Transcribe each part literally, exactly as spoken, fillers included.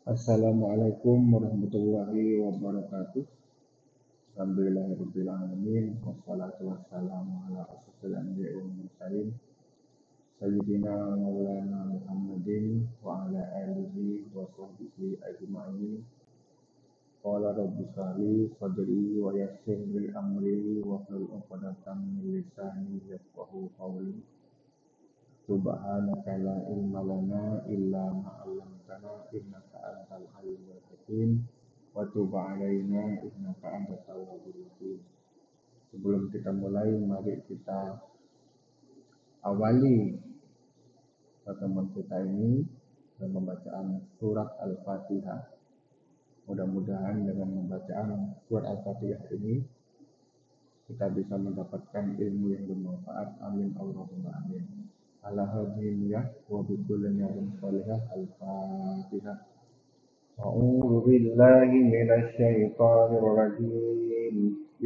Assalamualaikum warahmatullahi wabarakatuh. Alhamdulillahirabbil alamin wassalatu wassalamu ala asyrofil anbiya'i wal mursalin sayyidina maulana Muhammadin wa ala alihi wa sahbihi ajma'in. Qala rabbi shrahli sadri wa yassir li amri wa hlul 'uqdatam min lisani yafqahu qawli. Subhanaka la ilma lana illa ma 'allamtana innaka antal alimul hakim wa tub 'alaina innaka antat tawwabur rahim. Sebelum kita mulai, mari kita awali pertemuan kita ini dengan pembacaan surat Al-Fatihah. Mudah-mudahan dengan pembacaan surat Al-Fatihah ini kita bisa mendapatkan ilmu yang bermanfaat. Amin Allahumma amin. Ala hadhihi ya wa bi kulli niyatin shalihah. Al-Fatihah. A'udzu billahi minasy syaithanir rajim.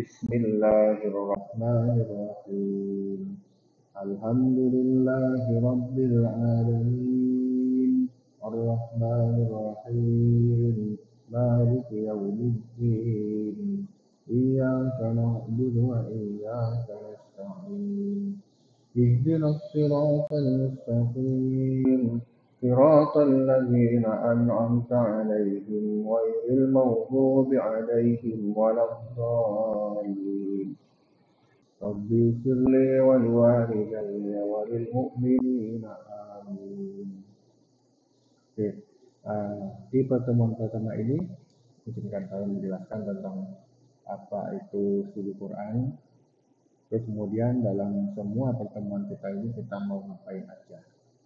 Bismillahirrahmanirrahim. Alhamdulillahi rabbil alamin. Ar-Rahmanir Rahim. Maliki yaumiddin. Iyyaka na'budu wa iyyaka nasta'in. Ihdinas siratal mustaqim. صراط الذين أنعمت عليهم غير المغضوب عليهم ولا الضالين. رب اغفر لي ولوالدي وللمؤمنين آمين. Oke, uh, di pertemuan pertama ini izinkan saya menjelaskan tentang apa itu studi Quran. Terus kemudian dalam semua pertemuan kita ini kita mau ngapain aja.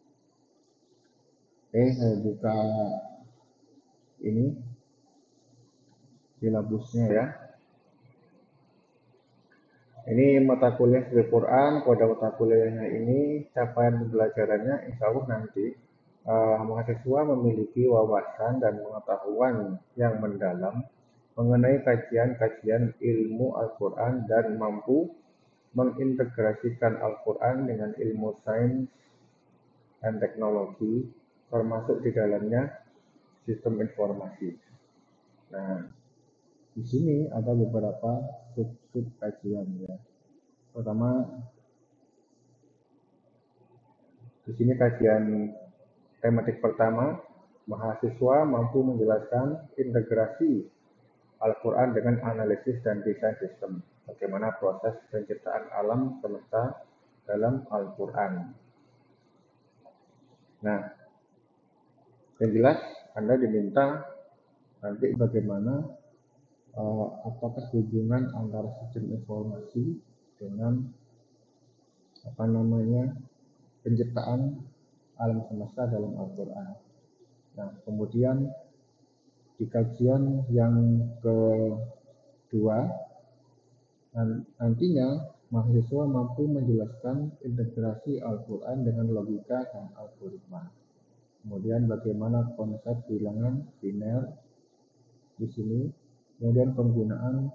Oke, saya buka ini silabusnya ya. Ini mata kuliah studi Quran. Pada mata kuliahnya ini capaian pembelajarannya insya Allah nanti uh, mahasiswa memiliki wawasan dan pengetahuan yang mendalam mengenai kajian-kajian ilmu Al-Quran dan mampu mengintegrasikan Al-Quran dengan ilmu sains dan teknologi, termasuk di dalamnya sistem informasi. Nah, di sini ada beberapa sub-sub kajian ya. Pertama, di sini kajian tematik pertama, mahasiswa mampu menjelaskan integrasi Al-Quran dengan analisis dan desain sistem. Bagaimana proses penciptaan alam semesta dalam Al-Quran. Nah, yang jelas Anda diminta nanti bagaimana uh, apakah hubungan antara sistem informasi dengan apa namanya penciptaan alam semesta dalam Al-Quran. Nah, kemudian di kajian yang kedua nantinya mahasiswa mampu menjelaskan integrasi Al-Quran dengan logika dan algoritma. Kemudian bagaimana konsep bilangan biner di sini, kemudian penggunaan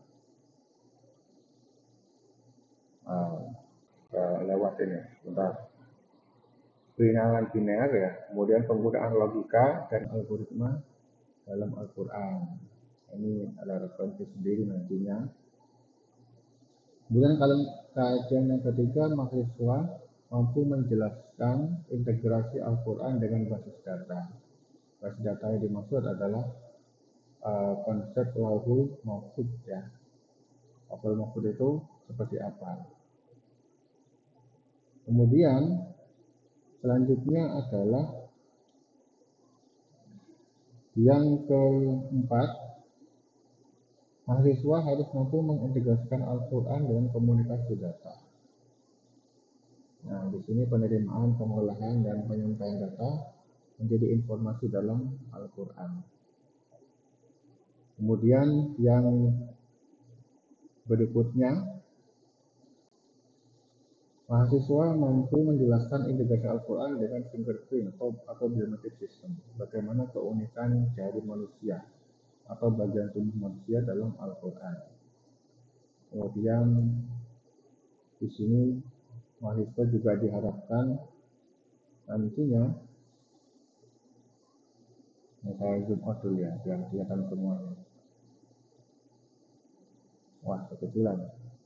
uh, uh, lewat ini, bentar, bilangan biner ya, kemudian penggunaan logika dan algoritma dalam Al-Quran. Ini ada referensi sendiri nantinya. Kemudian kalau kajian yang ketiga, mahasiswa mampu menjelaskan integrasi Al-Quran dengan basis data. Basis data yang dimaksud adalah uh, konsep lauhul mahfuz ya. Lauhul mahfuz itu seperti apa? Kemudian selanjutnya adalah yang keempat, mahasiswa harus mampu mengintegrasikan Al-Quran dengan komunikasi data. Nah, di sini penerimaan, pengolahan, dan penyampaian data menjadi informasi dalam Al-Quran. Kemudian yang berikutnya, mahasiswa mampu menjelaskan integrasi Al-Quran dengan fingerprint atau, atau biometric system. Bagaimana keunikan jari manusia atau bagian tubuh manusia dalam Al-Quran. Kemudian di sini mahasiswa juga diharapkan nantinya Nah, saya zoom out dulu ya, biar kelihatan semuanya. Wah, kekecilan.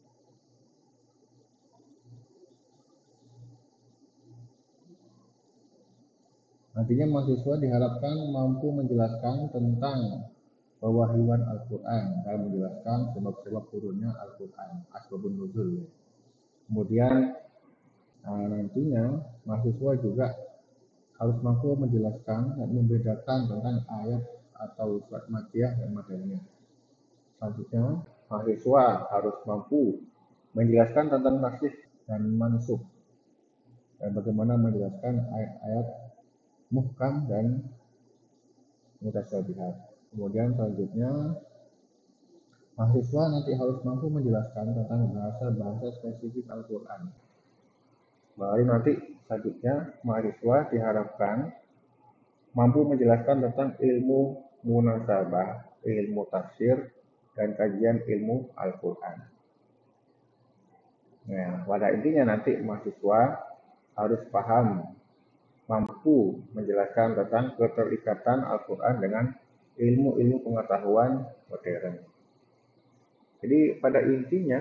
Nantinya mahasiswa diharapkan mampu menjelaskan tentang pewahyuan Al-Quran dan menjelaskan sebab-sebab turunnya Al-Quran, asbabun nuzul. Kemudian nah, nantinya mahasiswa juga harus mampu menjelaskan dan membedakan tentang ayat atau surat makiyah dan materinya. Selanjutnya, mahasiswa harus mampu menjelaskan tentang nasikh dan mansukh dan bagaimana menjelaskan ayat-ayat muhkam dan mutasyabihat. Kemudian selanjutnya, mahasiswa nanti harus mampu menjelaskan tentang bahasa-bahasa spesifik Al-Quran. Baru nanti selanjutnya, mahasiswa diharapkan mampu menjelaskan tentang ilmu munasabah, ilmu tafsir, dan kajian ilmu Al-Quran. Nah, pada intinya nanti mahasiswa harus paham, mampu menjelaskan tentang keterikatan Al-Quran dengan ilmu-ilmu pengetahuan modern. Jadi pada intinya,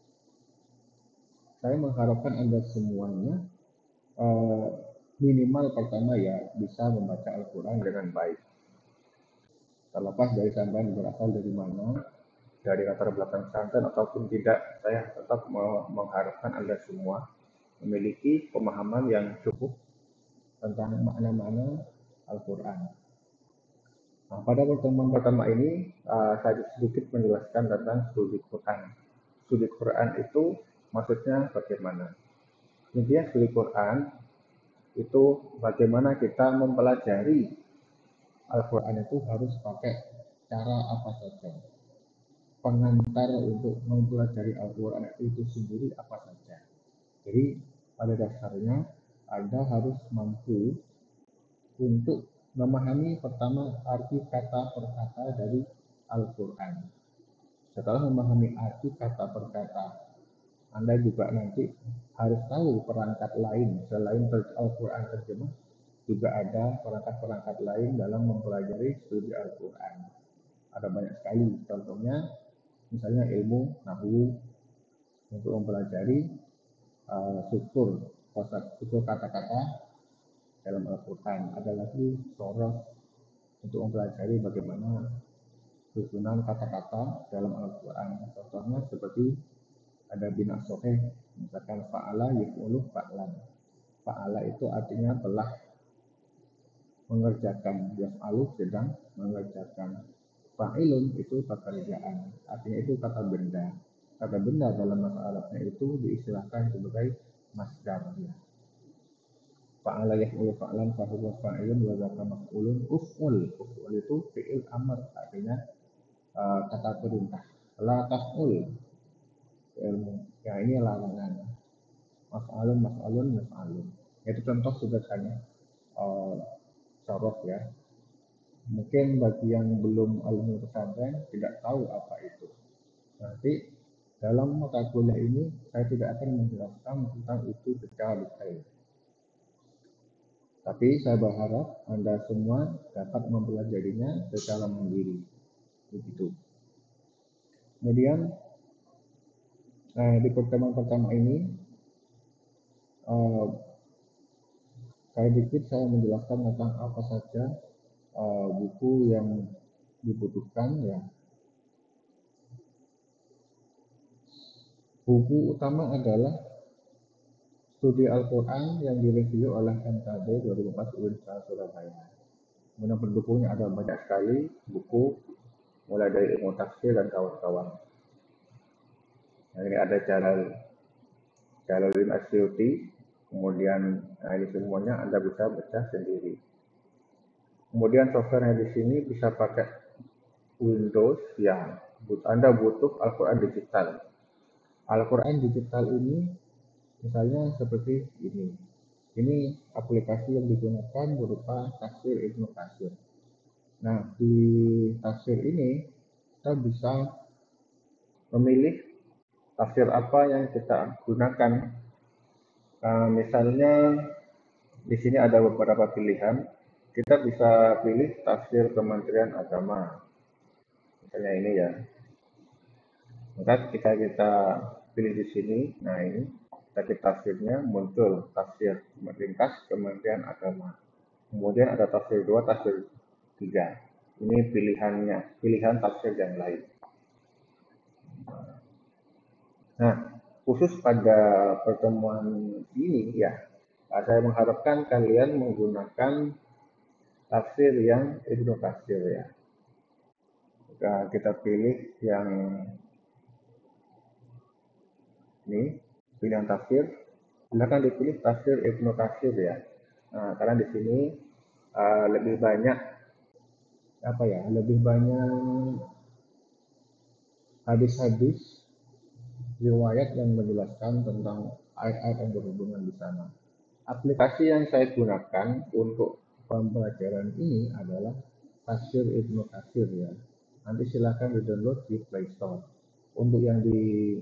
saya mengharapkan Anda semuanya eh, minimal pertama ya bisa membaca Al-Quran dengan baik. Terlepas dari sampean berasal dari mana, dari latar belakang pesantren ataupun tidak, saya tetap mengharapkan Anda semua memiliki pemahaman yang cukup tentang makna-makna Al-Quran. Nah, pada pertemuan pertama ini, uh, saya sedikit menjelaskan tentang studi Quran. Studi Quran itu maksudnya bagaimana? Intinya studi Quran itu bagaimana kita mempelajari Al-Quran itu harus pakai cara apa saja. Pengantar untuk mempelajari Al-Quran itu sendiri apa saja. Jadi pada dasarnya Anda harus mampu untuk memahami pertama arti kata per kata dari Al-Quran. Setelah memahami arti kata per kata, Anda juga nanti harus tahu perangkat lain selain Al-Quran terjemah, juga ada perangkat-perangkat lain dalam mempelajari studi Al-Quran. Ada banyak sekali, contohnya misalnya ilmu nahwu untuk mempelajari uh, struktur struktur kata-kata dalam Al-Quran. Ada lagi sorof untuk mempelajari bagaimana susunan kata-kata dalam Al-Quran. Contohnya seperti ada bina soheh, misalkan fa'ala yuf'ulu fa'lan. Fa'ala itu artinya telah mengerjakan, yaf'alu sedang mengerjakan. Fa'ilun itu pekerjaan, artinya itu kata benda. Kata benda dalam bahasa Arabnya itu diistilahkan sebagai masdar. Ya. Fa'ala yaf'ulu fa'lan fahuwa fa'ilun wa dzaka maf'ulun uf'ul. Uf'ul itu fi'il amr, artinya uh, kata perintah. La taf'ul. Ya ini larangan. Maf'alun maf'alun maf'alun. Itu contoh sederhana uh, sorof ya. Mungkin bagi yang belum alumni pesantren tidak tahu apa itu. Nanti dalam mata kuliah ini saya tidak akan menjelaskan tentang itu secara detail. Tapi saya berharap Anda semua dapat mempelajarinya secara mandiri. Begitu. Kemudian eh, di pertemuan pertama ini eh, saya dikit saya menjelaskan tentang apa saja uh, buku yang dibutuhkan ya. Buku utama adalah studi Al-Quran yang direview oleh M K B dua ribu empat U I N Surabaya. Kemudian pendukungnya ada banyak sekali buku, mulai dari ilmu tafsir dan kawan-kawan. Nah, ini ada Jalal Jalaluddin Asyuti, kemudian nah ini semuanya Anda bisa baca sendiri. Kemudian software di sini bisa pakai Windows ya. Anda butuh Al-Quran digital. Al-Quran digital ini misalnya seperti ini. Ini aplikasi yang digunakan berupa tafsir Ibnu Katsir. Nah, di tafsir ini kita bisa memilih tafsir apa yang kita gunakan. Nah, misalnya di sini ada beberapa pilihan. kita bisa pilih tafsir Kementerian Agama. Misalnya ini ya. Maka ketika kita pilih di sini, nah ini tadi tafsirnya muncul tafsir ringkas Kementerian Agama. Kemudian ada tafsir dua, tafsir tiga. Ini pilihannya, pilihan tafsir yang lain. Nah, khusus pada pertemuan ini ya, saya mengharapkan kalian menggunakan tafsir yang Ibnu Katsir ya. Jika kita pilih yang ini, pilihan tafsir, silakan dipilih tafsir Ibnu Katsir ya. Nah, karena di sini uh, lebih banyak apa ya, lebih banyak hadis-hadis riwayat yang menjelaskan tentang ayat-ayat yang berhubungan di sana. Aplikasi yang saya gunakan untuk pembelajaran ini adalah Tafsir Ibnu Katsir ya. Nanti silakan di-download di Play Store. Untuk yang di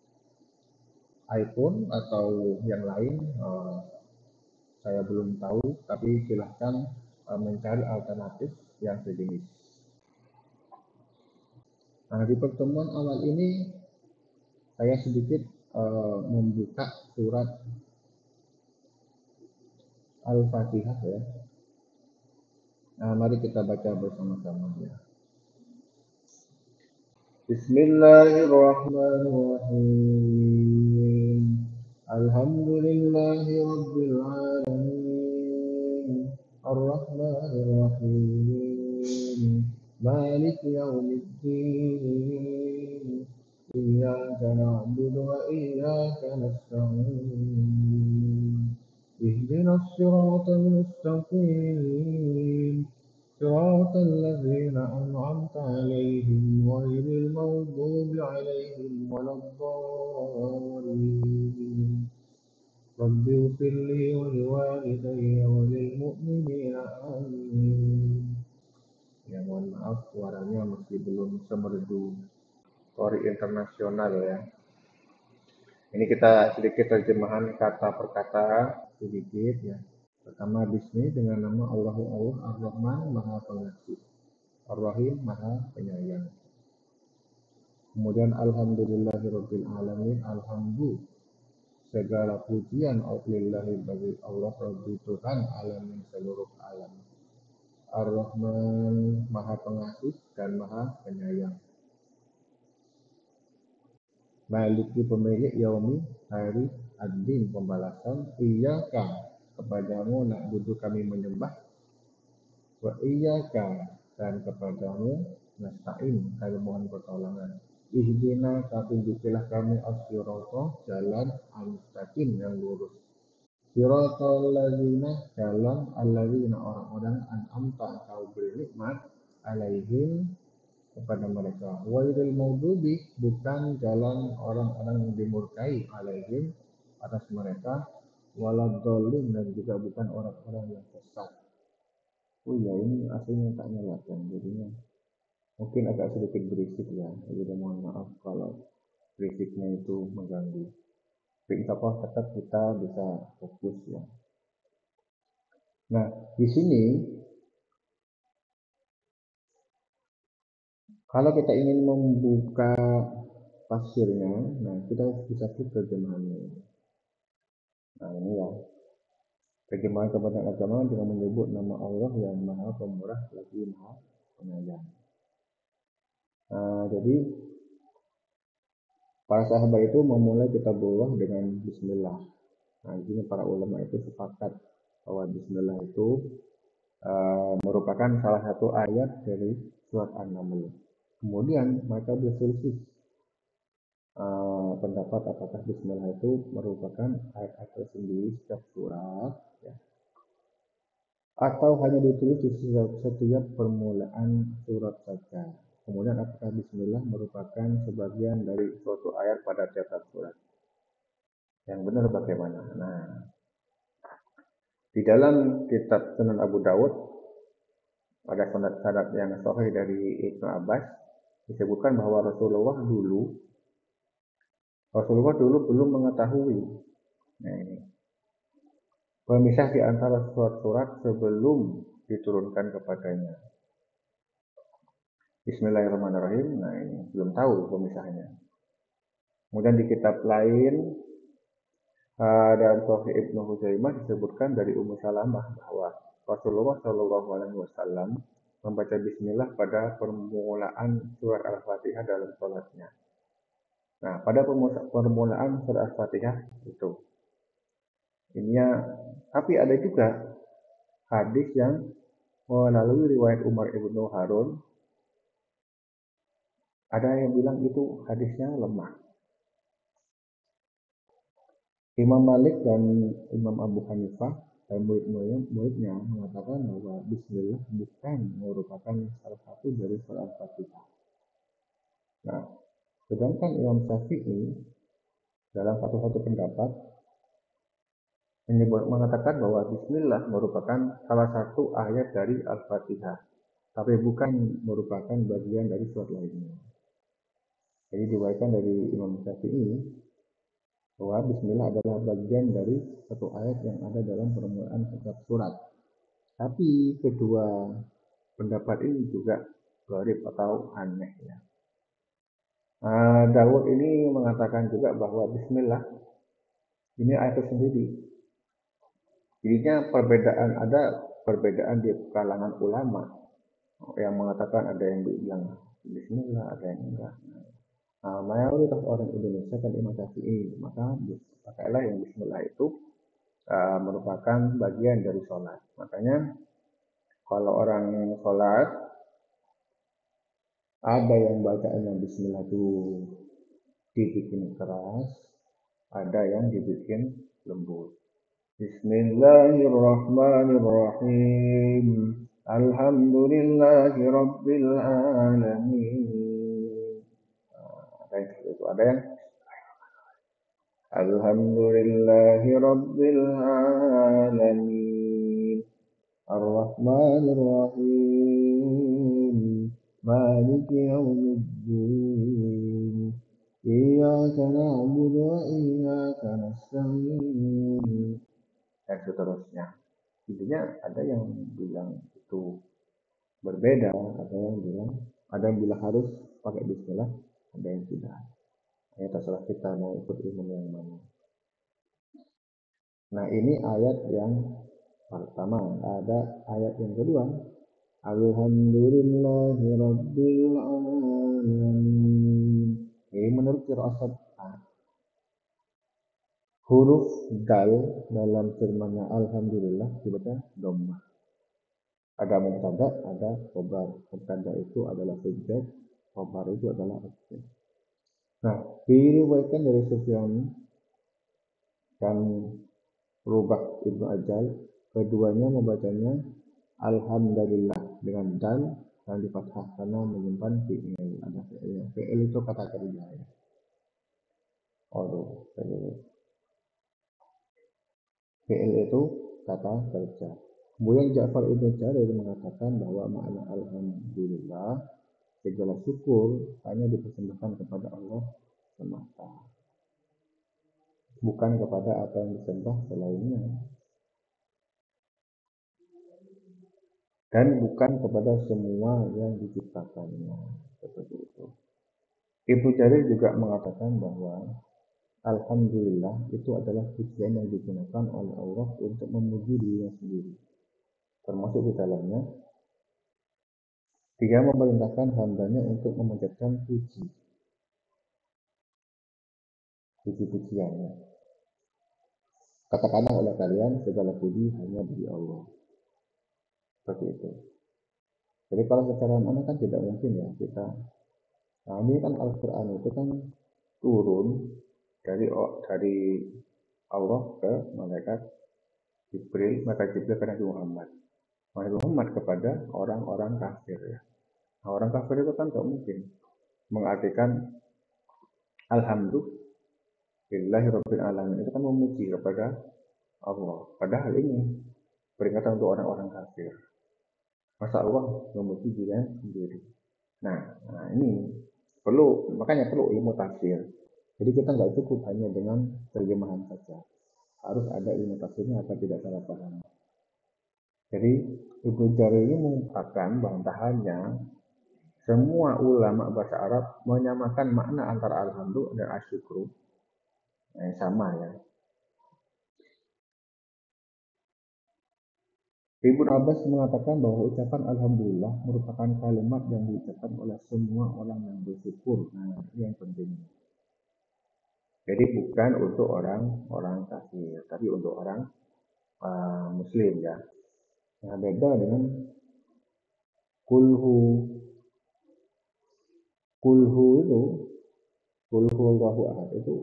iPhone atau yang lain, uh, saya belum tahu, tapi silahkan uh, mencari alternatif yang sejenis. Nah, di pertemuan awal ini saya sedikit uh, membuka surat Al-Fatihah ya. Nah, mari kita baca bersama-sama ya. Bismillahirrahmanirrahim. Alhamdulillahi Rabbil Alamin. Ar-Rahmanir-Rahim. Malik Yawmiddin. Iyyaka na'budu wa iyyaka nasta'in. Ihdinas siratal mustaqim. صراط الذين أنعمت عليهم غير المغضوب عليهم ولا الضالين رب اغفر لي ولوالدي وللمؤمنين آمين. Ya mohon maaf suaranya masih belum semerdu Qori internasional ya. Ini kita sedikit terjemahan kata per kata sedikit ya. Pertama, Bismi dengan nama Allahu Allah Ar-Rahman Maha Pengasih, Ar-Rahim Maha Penyayang. Kemudian Alhamdulillahirabbil alamin, alhamdulillah segala pujian lillahi bagi Allah Rabbi Tuhan alamin seluruh alam. Ar-Rahman Maha Pengasih dan Maha Penyayang. Maliki pemilik yaumi hari ad-din pembalasan. Iyyaka kepadamu na'budu kami menyembah. Wa iyyaka dan kepadamu nasta'in kami mohon pertolongan. Ihdina tunjukilah kami as-sirata jalan al-mustaqim yang lurus. Siratal ladzina jalan alladzina orang-orang an'amta engkau beri nikmat alaihim kepada mereka. Wailul maghdubi bukan jalan orang-orang yang dimurkai alaihim atas mereka, waladhdallin dan juga bukan orang-orang yang sesat. Oh ya, ini aslinya tak nyalakan, jadinya mungkin agak sedikit berisik ya. Jadi mohon maaf kalau berisiknya itu mengganggu. Tapi insya Allah tetap kita bisa fokus ya. Nah, di sini kalau kita ingin membuka tafsirnya, nah kita bisa klik terjemahannya. Nah ini ya, terjemahan Kementerian Agama dengan menyebut nama Allah yang Maha Pemurah lagi Maha Penyayang. Nah, jadi para sahabat itu memulai kitabullah dengan Bismillah. Nah, di sini para ulama itu sepakat bahwa Bismillah itu uh, merupakan salah satu ayat dari surat An-Naml. Kemudian mereka berselisih uh, pendapat apakah Bismillah itu merupakan ayat-ayat tersendiri setiap surat, ya, atau hanya ditulis di setiap permulaan surat saja. Kemudian apakah Bismillah merupakan sebagian dari suatu ayat pada tiap surat? Yang benar bagaimana? Nah, di dalam kitab Sunan Abu Dawud pada sanad-sanad yang sahih dari Ibnu Abbas disebutkan bahwa Rasulullah dulu Rasulullah dulu belum mengetahui nah ini pemisah di antara surat-surat sebelum diturunkan kepadanya. Bismillahirrahmanirrahim. Nah ini belum tahu pemisahnya. Kemudian di kitab lain uh, dalam Sahih Ibnu Huzaimah disebutkan dari Ummu Salamah bahwa Rasulullah Shallallahu Alaihi Wasallam membaca Bismillah pada permulaan surat Al-Fatihah dalam sholatnya. Nah, pada permulaan surat Al-Fatihah itu, ininya, tapi ada juga hadis yang melalui riwayat Umar ibnu Harun, ada yang bilang itu hadisnya lemah. Imam Malik dan Imam Abu Hanifah dan murid-muridnya mengatakan bahwa Bismillah bukan merupakan salah satu dari surat Al-Fatihah. Nah, sedangkan Imam Syafi'i dalam satu-satu pendapat menyebut mengatakan bahwa Bismillah merupakan salah satu ayat dari Al-Fatihah, tapi bukan merupakan bagian dari surat lainnya. Jadi diriwayatkan dari Imam Syafi'i bahwa Bismillah adalah bagian dari satu ayat yang ada dalam permulaan setiap surat. Tapi kedua pendapat ini juga gharib atau aneh ya. Uh, Daud ini mengatakan juga bahwa Bismillah ini ayat tersendiri. Jadinya perbedaan ada perbedaan di kalangan ulama yang mengatakan ada yang bilang Bismillah, ada yang enggak. Nah, mayoritas orang Indonesia kan Imam Syafi'i, maka pakailah yang Bismillah itu uh, merupakan bagian dari sholat. Makanya kalau orang sholat ada yang bacaannya Bismillah itu dibikin keras, ada yang dibikin lembut. Bismillahirrahmanirrahim. Alhamdulillahi Rabbil Alamin. Nah, itu ada yang Alhamdulillahi Rabbil Alamin. Ar-Rahmanir-Rahim. Maliki Yawmiddin. Iyyaka na'budu wa iyyaka nasta'in. Dan seterusnya. Intinya ada yang bilang itu berbeda, ada yang bilang ada yang bilang harus pakai Bismillah, ada yang tidak. Ya terserah kita mau ikut imam yang mana. Nah ini ayat yang pertama. Ada ayat yang kedua. Alhamdulillahi Rabbil Alamin. Ini menurut qiraat Sab'ah. Huruf dal dalam firman-Nya Alhamdulillah dibaca dhammah. Ada mubtada, ada khobar. Mubtada itu adalah subjek, khobar itu adalah objek. Nah, diriwayatkan dari Sufyan dan Rubah Ibnu Ajal, keduanya membacanya Alhamdulillah dengan dal yang di fathah karena menyimpan fi'il. Ada fi'il. Fi'il itu kata kerja ya. Oh, fi'il. Fi'il itu kata kerja. Kemudian Ja'far Ibnu Jarir mengatakan bahwa makna Alhamdulillah segala syukur hanya dipersembahkan kepada Allah semata, bukan kepada apa yang disembah selainnya, dan bukan kepada semua yang diciptakannya. Seperti itu. Ibnu Jarir juga mengatakan bahwa Alhamdulillah itu adalah pujian yang digunakan oleh Allah untuk memuji dirinya sendiri. Termasuk di dalamnya, Dia memerintahkan hambanya untuk memanjatkan puji. Puji-pujiannya. Katakanlah oleh kalian, segala puji hanya bagi Allah. Seperti itu. Jadi kalau secara mana kan tidak mungkin ya kita. Nah ini kan Al-Quran itu kan turun dari dari Allah ke malaikat Jibril, maka Jibril ke Nabi Muhammad. Nabi Muhammad kepada orang-orang kafir ya. Nah, orang kafir itu kan tidak mungkin mengartikan Alhamdulillahi Rabbil Alamin itu kan memuji kepada Allah. Padahal ini peringatan untuk orang-orang kafir. Masa Allah memuji dirinya sendiri. Nah, nah ini perlu, makanya perlu ilmu tafsir. Jadi kita nggak cukup hanya dengan terjemahan saja. Harus ada ilmu tafsirnya agar tidak salah paham. Jadi Ibnu Jarir ini mengungkapkan bantahannya semua ulama bahasa Arab menyamakan makna antara alhamdu dan asyukru yang sama ya. Ibnu Abbas mengatakan bahwa ucapan alhamdulillah merupakan kalimat yang diucapkan oleh semua orang yang bersyukur. Nah, ini yang penting. Jadi bukan untuk orang-orang kafir, tapi untuk orang uh, muslim ya. Nah, beda dengan kulhu. Kulhu itu, kulhu Allahu ahad itu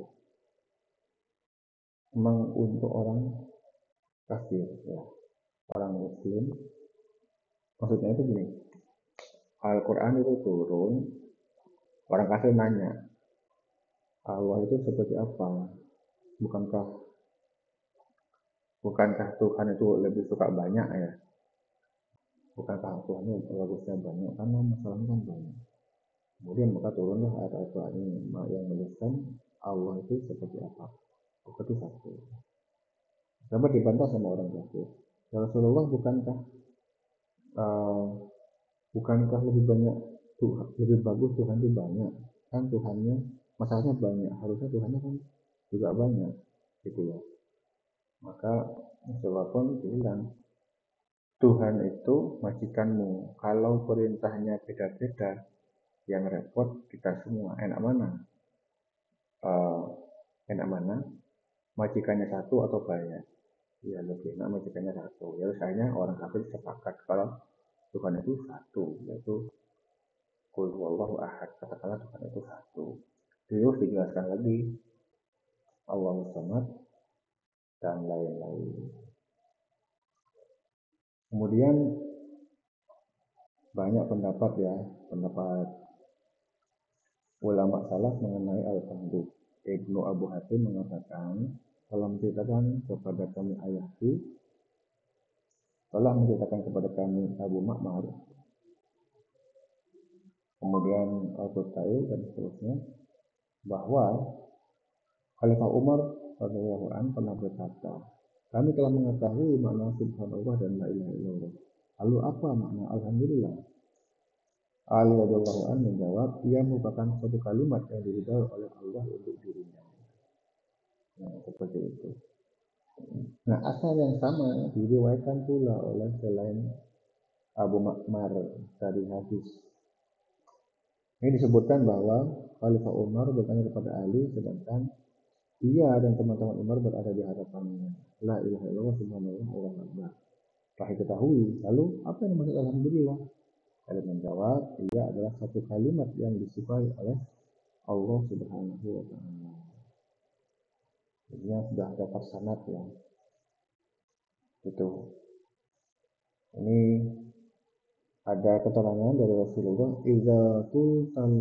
memang untuk orang kafir ya. Orang muslim, maksudnya itu gini, Al-Quran itu turun, orang kafir nanya, Allah itu seperti apa? Bukankah bukankah Tuhan itu lebih suka banyak ya? Bukankah Tuhan itu bagusnya banyak? Karena masalahnya kan banyak. Kemudian maka turunlah ayat Al-Quran ini yang menuliskan Allah itu seperti apa? Seperti satu. Sampai dibantah sama orang kafir. Ya Rasulullah, bukankah uh, bukankah lebih banyak Tuhan, lebih bagus Tuhan itu banyak? Kan Tuhannya, masalahnya banyak, harusnya Tuhannya kan juga banyak, gitu ya. Maka Rasulullah pun bilang, Tuhan itu majikanmu. Kalau perintahnya beda-beda, yang repot kita semua. Enak mana? Uh, enak mana? Majikannya satu atau banyak? Ya lebih enak majikannya satu. Ya misalnya orang kafir sepakat kalau Tuhan itu satu, yaitu Qul huwallahu ahad, katakanlah Tuhan itu satu. Terus dijelaskan lagi Allahus samad dan lain-lain. Kemudian banyak pendapat ya, pendapat ulama salaf mengenai al-hamdu. Ibnu Abu Hatim mengatakan, telah menceritakan kepada kami ayahku, telah menceritakan kepada kami Abu Ma'mar, kemudian Al-Qurtai dan seterusnya, bahwa Khalifah Umar radhiyallahu anhu pernah berkata, kami telah mengetahui makna subhanallah dan la ilaha illallah. Lalu apa makna alhamdulillah? Ali radhiyallahu anhu menjawab, ia merupakan suatu kalimat yang diridhai oleh Allah untuk dirinya. Nah, seperti itu. Nah, asal yang sama diriwayatkan pula oleh selain Abu Ma'mar dari hadis. Ini disebutkan bahwa Khalifah Umar bertanya kepada Ali, sedangkan ia dan teman-teman Umar berada di hadapannya. La ilaha illallah subhanallah Allahu akbar. Telah diketahui. Lalu apa yang maksud alhamdulillah? Ali menjawab, ia adalah satu kalimat yang disukai oleh Allah Subhanahu wa taala. Ini sudah ada tersanad ya. Itu. Ini ada keterangan dari Rasulullah, idza qultal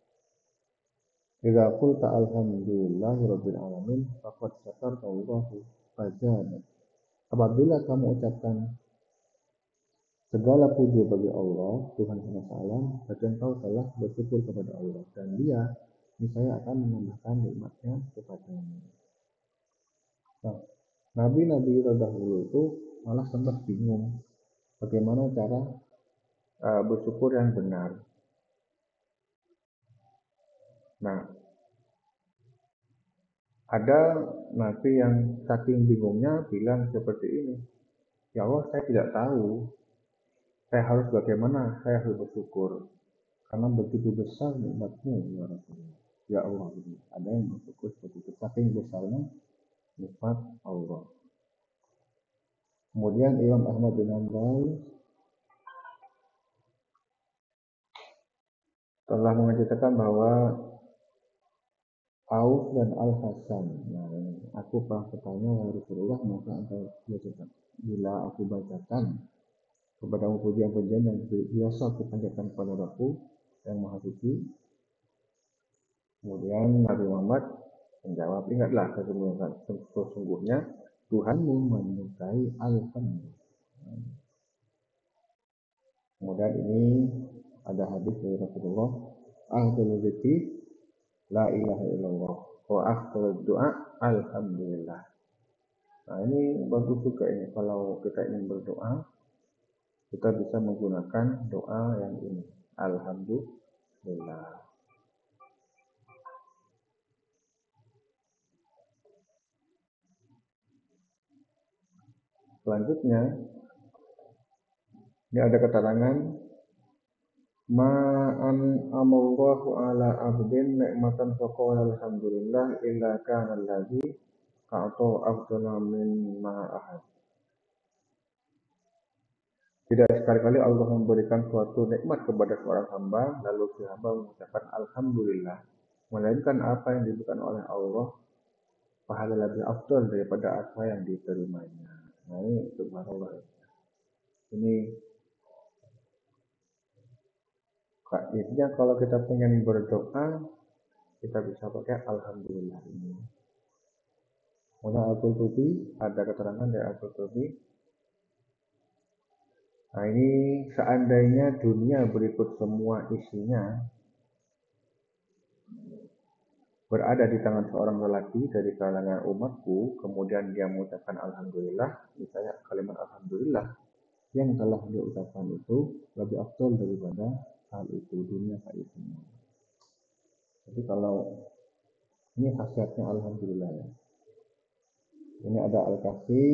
idza qulta alhamdulillahi rabbil alamin faqad syakarta Allahu fazana. Apabila kamu ucapkan segala puji bagi Allah, Tuhan semesta alam, dan engkau telah bersyukur kepada Allah, dan Dia niscaya akan menambahkan nikmatnya kepadamu. Nah, nabi-nabi terdahulu itu malah sempat bingung bagaimana cara uh, bersyukur yang benar. Nah, ada nabi yang saking bingungnya bilang seperti ini, ya Allah, saya tidak tahu saya harus bagaimana saya harus bersyukur karena begitu besar nikmatmu ya Rasulullah. Ya Allah, ada yang bersyukur seperti itu, saking besarnya nikmat Allah. Kemudian Imam Ahmad bin Hanbal telah menceritakan bahwa Auf dan Al-Hasan, nah ini aku pernah bertanya wahai Rasulullah, maka engkau bacakan bila aku bacakan kepada pujian-pujian yang biasa aku panjatkan kepada Rabbku yang Maha Suci. Kemudian Nabi Muhammad menjawab, ingatlah sesungguhnya Tuhanmu menyukai alhamdulillah. Kemudian ini ada hadis dari Rasulullah, afdhalul dzikri la ilaha illallah wa afdhalud du'a alhamdulillah. Nah, ini bagus juga ini kalau kita ingin berdoa, kita bisa menggunakan doa yang ini. Alhamdulillah. Selanjutnya, ini ada keterangan ma'an amallahu ala abdin ni'matan faqala alhamdulillah illa kana alladhi ka'ata afdala min ma'ahad. Tidak sekali-kali Allah memberikan suatu nikmat kepada seorang hamba, lalu si hamba mengucapkan alhamdulillah, melainkan apa yang diberikan oleh Allah pahala lebih afdal daripada apa yang diterimanya. Nah ini subhanallah. Ini intinya kalau kita pengen berdoa, kita bisa pakai alhamdulillah ini. Mulai Al-Qurtubi, ada keterangan dari Al-Qurtubi. Nah ini seandainya dunia berikut semua isinya berada di tangan seorang lelaki dari kalangan umatku, kemudian dia mengucapkan alhamdulillah, misalnya kalimat alhamdulillah yang telah dia ucapkan itu lebih afdal daripada hal itu, dunia tak isinya. Jadi kalau ini khasiatnya alhamdulillah ya. Ini ada Al-Kahfi.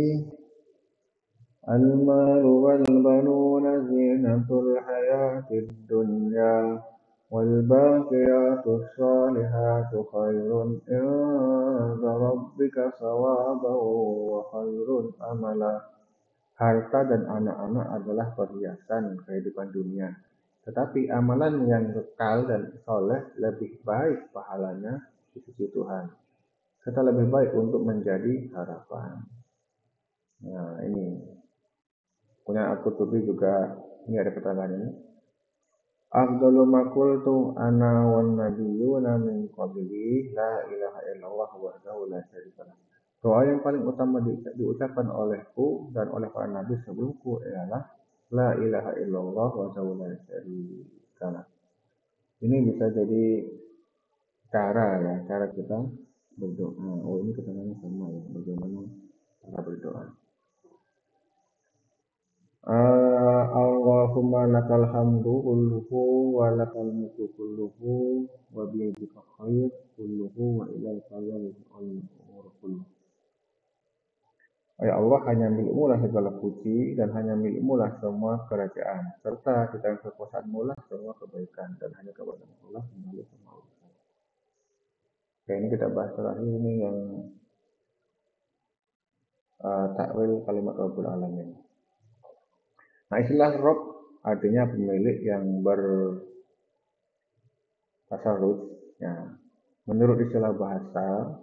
Al-malu wal banuna zinatul hayatid dunya wal baqiyatus salihatu khairun inda rabbika sawaban wa khairun amala. Harta dan anak-anak adalah perhiasan kehidupan dunia. Tetapi amalan yang kekal dan soleh lebih baik pahalanya di sisi Tuhan. Serta lebih baik untuk menjadi harapan. Nah ini. Punya Al-Qurtubi juga, ini ada keterangan ini. Afdalu ma qultu ana wan nabiyyuna min qabli la ilaha illallah wahdahu la syarika lah. Doa yang paling utama di, diucapkan olehku dan oleh para nabi sebelumku ialah la ilaha illallah wahdahu la syarika lah. Ini bisa jadi cara ya, cara kita berdoa. Oh ini keterangannya sama ya, bagaimana cara berdoa. Uh, Allahumma lakal hamdu kulluhu wa lakal mulku kulluhu wa biyadika khair kulluhu wa ilaika yarji'ul kulluhu. Ya Allah, hanya milikmu lah segala puji dan hanya milikmu lah semua kerajaan, serta di dalam kekuasaanmu lah semua kebaikan, dan hanya kepada Allah kembali semua urusan. Oke, ini kita bahas terakhir ini yang uh, takwil kalimat Rabbul Alamin. Nah, istilah Rob artinya pemilik yang bertasarruf. Ya. Menurut istilah bahasa,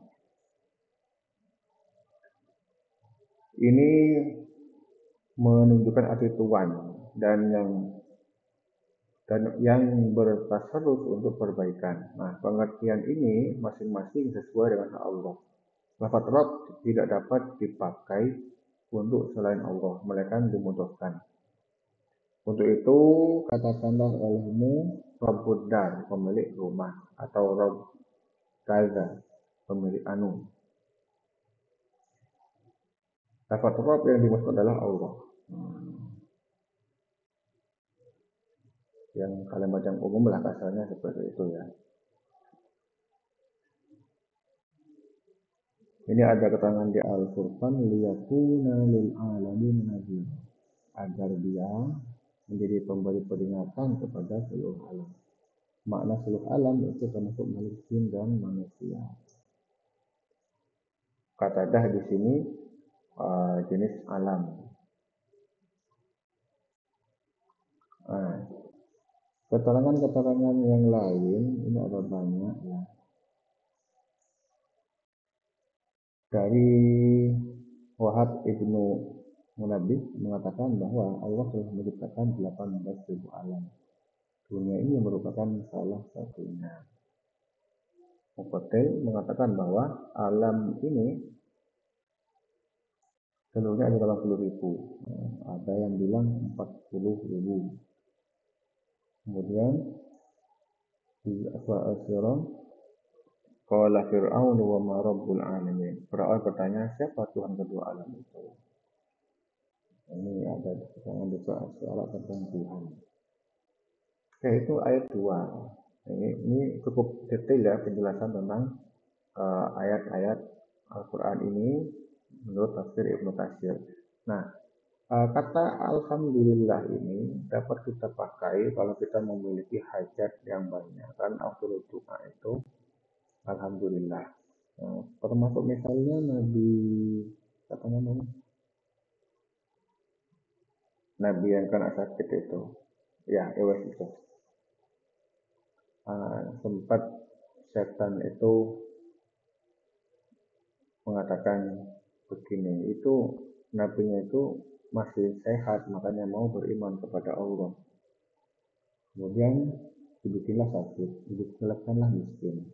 ini menunjukkan arti tuan dan yang dan yang bertasarruf untuk perbaikan. Nah, pengertian ini masing-masing sesuai dengan Allah. Lafaz Rob tidak dapat dipakai untuk selain Allah, melainkan dimudahkan. Untuk itu, katakanlah olehmu Rabbud Dar, pemilik rumah, atau Rabb Kaza, pemilik anu. Lafaz Rabb yang dimaksud adalah Allah. Hmm. Yang kalimat yang umum lah kasarnya seperti itu ya. Ini ada keterangan di Al-Furqan, liyakuna lil alamin nazir, agar dia menjadi pemberi peringatan kepada seluruh alam. Makna seluruh alam itu termasuk makhluk jin dan manusia. Kata dah di sini uh, jenis alam. Nah, keterangan-keterangan yang lain ini ada banyak ya. Dari Wahab Ibnu Munabbih mengatakan bahwa Allah telah menciptakan delapan belas ribu alam. Dunia ini merupakan salah satunya. Muqatil mengatakan bahwa alam ini seluruhnya ada delapan puluh ribu. Nah, ada yang bilang empat puluh ribu. Kemudian di Aswa-Asyirah qala Fir'aun wa ma rabbul alamin. Fir'aun bertanya, siapa Tuhan kedua alam itu? Ini ada keterangan di soal tentang Tuhan. Oke, itu ayat dua. Ini, ini cukup detail ya penjelasan tentang uh, ayat-ayat Al-Quran ini menurut tafsir Ibnu Katsir. Nah, uh, kata Alhamdulillah ini dapat kita pakai kalau kita memiliki hajat yang banyak. Kan afdhalud doa itu Alhamdulillah. Nah, termasuk misalnya Nabi apa namanya? Nabi yang kena sakit itu. Ya, Ewes itu. Uh, sempat setan itu mengatakan begini, itu nabinya itu masih sehat, makanya mau beriman kepada Allah. Kemudian dibikinlah sakit, dibikinlah miskin.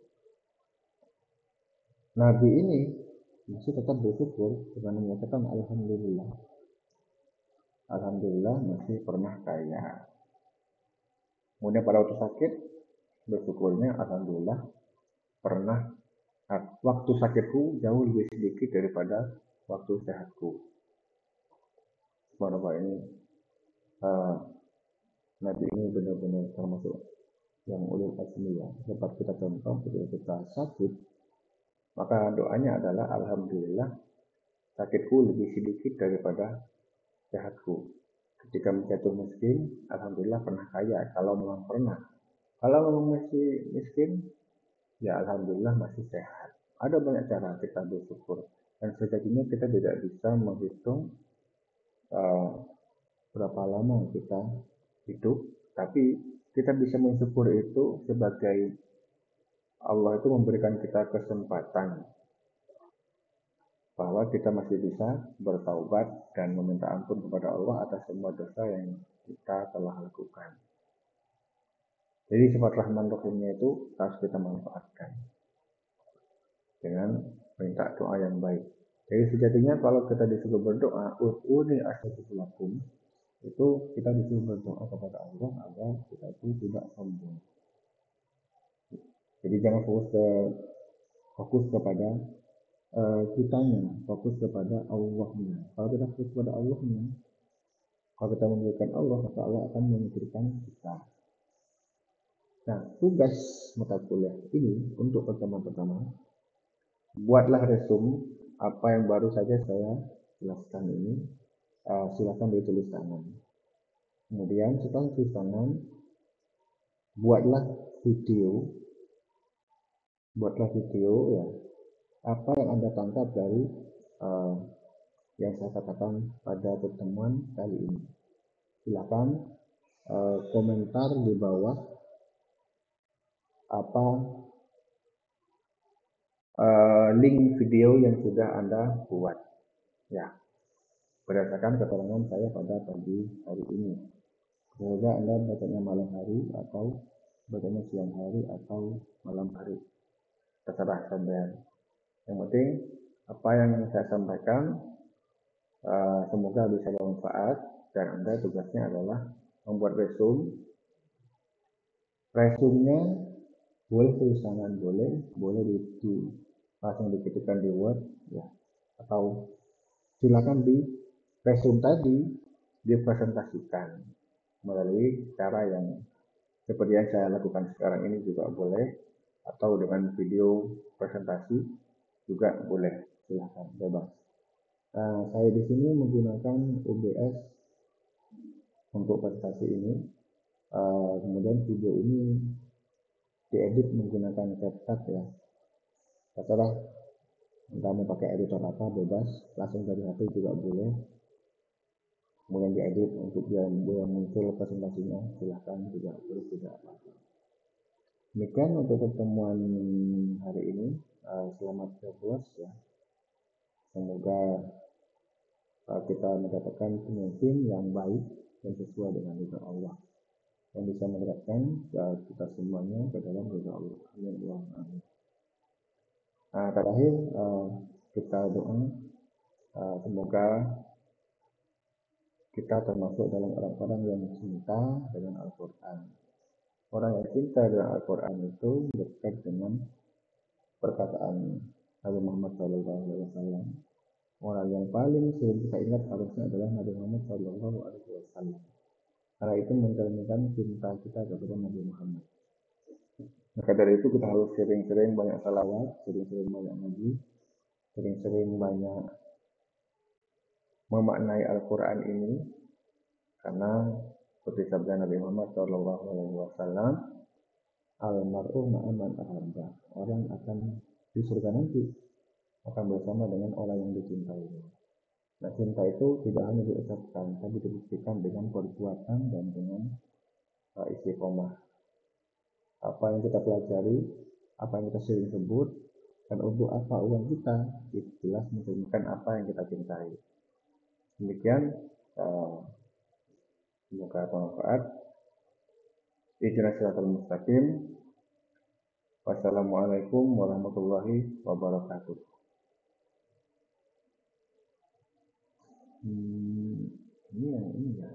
Nabi ini masih tetap bersyukur dengan menyatakan Alhamdulillah. Alhamdulillah masih pernah kaya. Kemudian pada waktu sakit, bersyukurnya Alhamdulillah pernah waktu sakitku jauh lebih sedikit daripada waktu sehatku. Subhanallah, ini uh, Nabi ini benar-benar termasuk yang ulil azmi ya. Dapat kita contoh ketika kita sakit, maka doanya adalah Alhamdulillah sakitku lebih sedikit daripada sehatku. Ketika menjatuh miskin, Alhamdulillah pernah kaya. Kalau memang pernah, kalau memang masih miskin, ya Alhamdulillah masih sehat. Ada banyak cara kita bersyukur. Dan sejatinya kita tidak bisa menghitung uh, berapa lama kita hidup, tapi kita bisa mensyukur itu sebagai Allah itu memberikan kita kesempatan bahwa kita masih bisa bertaubat dan meminta ampun kepada Allah atas semua dosa yang kita telah lakukan. Jadi sifat Rahman Rahimnya itu harus kita manfaatkan dengan minta doa yang baik. Jadi sejatinya kalau kita disuruh berdoa, ud'uni astajib lakum, itu kita disuruh berdoa kepada Allah agar kita itu tidak sombong. Jadi jangan fokus ke fokus kepada uh, kitanya, fokus kepada Allahnya. Kalau kita fokus kepada Allahnya, kalau kita memikirkan Allah, maka Allah akan memikirkan kita. Nah, tugas mata kuliah ini untuk pertemuan pertama, buatlah resume apa yang baru saja saya jelaskan ini. Uh, silakan ditulis tangan. Kemudian setelah tulis tangan, buatlah video, buatlah video ya. Apa yang Anda tangkap dari uh, yang saya katakan pada pertemuan kali ini? Silakan uh, komentar di bawah apa uh, link video yang sudah Anda buat. Ya, berdasarkan keterangan saya pada pagi hari ini. Semoga Anda bacanya malam hari atau bacanya siang hari atau malam hari. Terserah sampean. Yang penting apa yang saya sampaikan uh, semoga bisa bermanfaat dan Anda tugasnya adalah membuat resume. Resumenya boleh tulisan boleh, boleh di, di langsung diketikkan di Word ya, atau silakan di resume tadi dipresentasikan melalui cara yang seperti yang saya lakukan sekarang ini juga boleh, atau dengan video presentasi juga boleh, silakan bebas. Nah, saya di sini menggunakan O B S untuk presentasi ini. Uh, kemudian video ini diedit menggunakan CapCut ya. Setelah kamu pakai editor apa bebas, langsung dari H P juga boleh. Kemudian diedit untuk biar, biar muncul presentasinya, silahkan juga boleh, tidak apa-apa. Demikian untuk pertemuan hari ini. Uh, selamat berpuas ya. Semoga uh, kita mendapatkan pemimpin yang baik dan sesuai dengan ridha Allah, yang bisa menerapkan uh, kita semuanya ke dalam ridha Allah. Amin. Nah, terakhir uh, kita doa uh, semoga kita termasuk dalam orang-orang yang cinta dengan Al-Quran. Orang yang cinta dengan Al-Quran itu dekat dengan perkataan Nabi Muhammad shallallahu alaihi wasallam. orang yang paling sering kita ingat harusnya adalah Nabi Muhammad shallallahu alaihi wasallam. Karena itu mencerminkan cinta kita kepada Nabi Muhammad. Maka dari itu kita harus sering-sering banyak salawat, sering-sering banyak ngaji, sering-sering banyak memaknai Al-Quran ini, karena seperti sabda Nabi Muhammad shallallahu alaihi wasallam, almar'u ma'aman ahabba, orang akan di surga nanti akan bersama dengan orang yang dicintai. Nah, cinta itu tidak hanya diucapkan, tapi dibuktikan dengan perbuatan dan dengan uh, istiqomah. Apa yang kita pelajari, apa yang kita sering sebut, dan untuk apa uang kita, itu jelas mencerminkan apa yang kita cintai. Demikian, uh, semoga bermanfaat. Ihdinas siratal mustaqim. Wassalamualaikum warahmatullahi wabarakatuh. Hmm, ini yang ini ya.